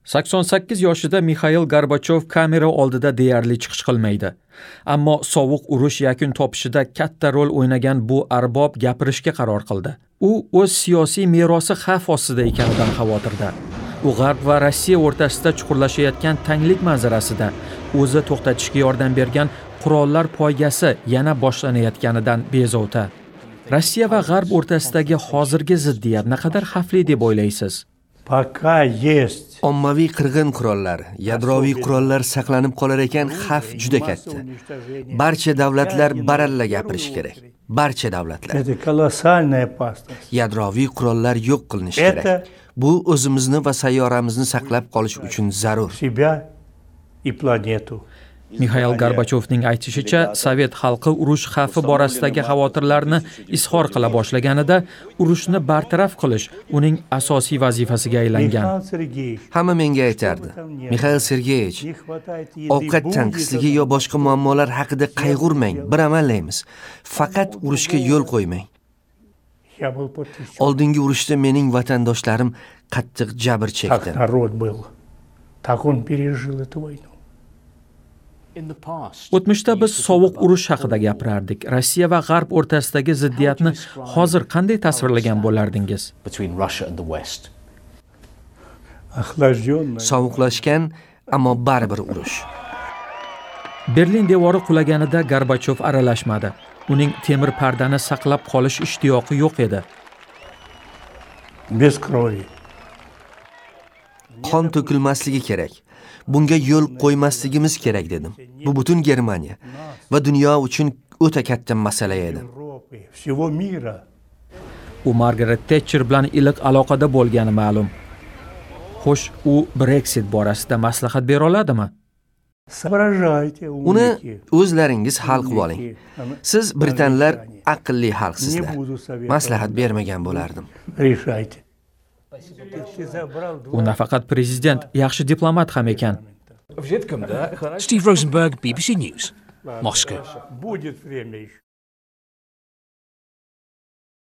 88 yoshida Mikhail Gorbachov kamera oldida deyarli chiqish qilmaydi. Ammo sovuq urush yakun topishida katta rol o'ynagan bu arbob gapirishga qaror qildi. U o'z siyosiy merosi xavf ostida ekanidan xavotirda. U G'arb va Rossiya o'rtasida chuqurlashayotgan tanglik manzarasida o'zi to'xtatishga yordam bergan qurollar poygasi yana boshlanayotganidan bezovta. Rossiya va G'arb o'rtasidagi hozirgi ziddiyat naqadar xavfli deb o'ylaysiz? Ommaviy qirg'in qurollar, yadroviy qurollar saqlanib qolar ekan, xavf juda katta. Barcha davlatlar baralla gapirish kerak. Barcha davlatlar. Yadroviy qurollar yo'q qilinishi kerak. Bu o'zimizni va sayyoramizni saqlab qolish uchun zarur. Mikhail Gorbachovning aytishicha, Sovet xalqi urush xavfi borasidagi xavotirlarni izhor qila boshlaganida urushni bartaraf qilish uning asosiy vazifasiga aylangan. Hamma menga aytardi: "Mikhail Sergeyevich, ovqat tanqisligi yo boshqa muammolar haqida qayg'urmang, bir amallaymiz. Faqat urushga yo'l qo'ymang." Oldingi urushda mening vatandoshlarim qattiq jabr chekdi. O'tmishda biz sovuq urush haqida gapirardik. Rossiya va G'arb o'rtasidagi ziddiyatni hozir qanday tasvirlagan bo'lardingiz? Sovuqlashgan, ammo baribir urush. Berlin devori qulaganida Gorbachov aralashmadi. Uning temir pardani saqlab qolish ishtiyoqi yo'q edi. Qon to'kilmasligi kerak. Bunga yo'l qo'ymasligimiz kerak dedim. Bu butun Germaniya va dunyo uchun o'ta katta masala edi. U Margaret Thatcher bilan iliq aloqada bo'lgani ma'lum. Xo'sh, u Brexit borasida maslahat bera oladimi? Uni o'zlaringiz hal qilib oling. Siz britanlar aqlli xalqsizlar. Maslahat bermagan bo'lardim. U nafaqat prezident, yaxshi diplomat ham ekan. Steve Rosenberg, BBC News, Moscow.